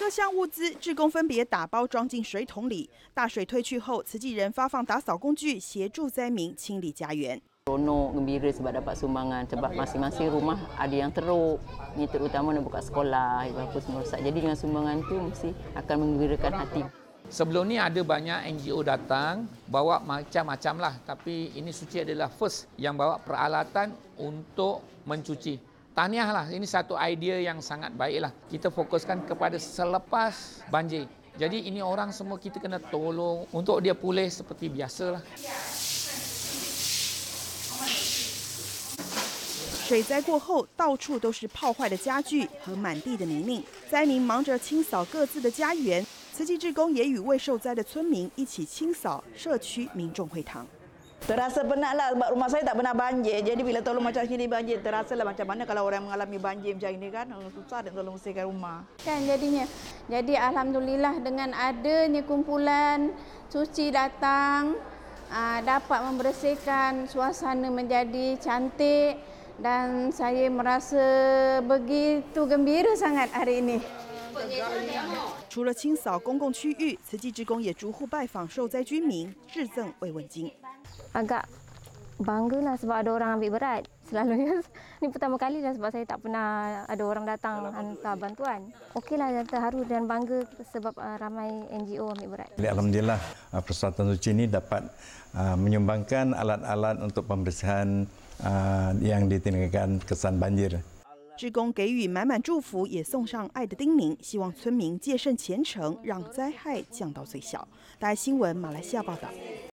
各项物资，志工分别打包装进水桶里。大水退去后，慈济人发放打扫工具，协助灾民清理家园。 Seronok, gembira sebab dapat sumbangan sebab masing-masing rumah ada yang teruk. Ini terutama nak buka sekolah, apa semua rosak. Jadi dengan sumbangan tu mesti akan menggembirakan hati. Sebelum ni ada banyak NGO datang bawa macam-macam lah, tapi ini Suci adalah first yang bawa peralatan untuk mencuci. Tahniah lah, ini satu idea yang sangat baik lah. Kita fokuskan kepada selepas banjir. Jadi ini orang semua kita kena tolong untuk dia pulih seperti biasa lah. 水灾过后，到处都是泡坏的家具和满地的泥泞，灾民忙着清扫各自的家园。慈济志工也与未受灾的村民一起清扫社区民众会堂。 Terasa penatlah sebab rumah saya tak pernah banjir. Jadi bila tolong macam sini banjir, terasalah macam mana kalau orang mengalami banjir macam ini kan. Susah nak tolong bersihkan rumah. Kan jadinya. Jadi alhamdulillah dengan adanya kumpulan Suci datang dapat membersihkan suasana menjadi cantik dan saya merasa begitu gembira sangat hari ini. 除了清扫公共区域，慈济志工也逐户拜访受灾居民，致赠慰问金。 Agak banggalah sebab ada orang ambil berat. Selalunya ni pertama kali dah sebab saya tak pernah ada orang datang hantar bantuan. Okeylah, terharu dan bangga sebab ramai NGO ambil berat. Alhamdulillah Persatuan Suci ini dapat menyumbangkan alat-alat untuk pembersihan yang ditinggalkan kesan banjir. 志工给予满满祝福，也送上爱的叮咛，希望村民戒慎虔诚，让灾害降到最小。大爱新闻马来西亚报道。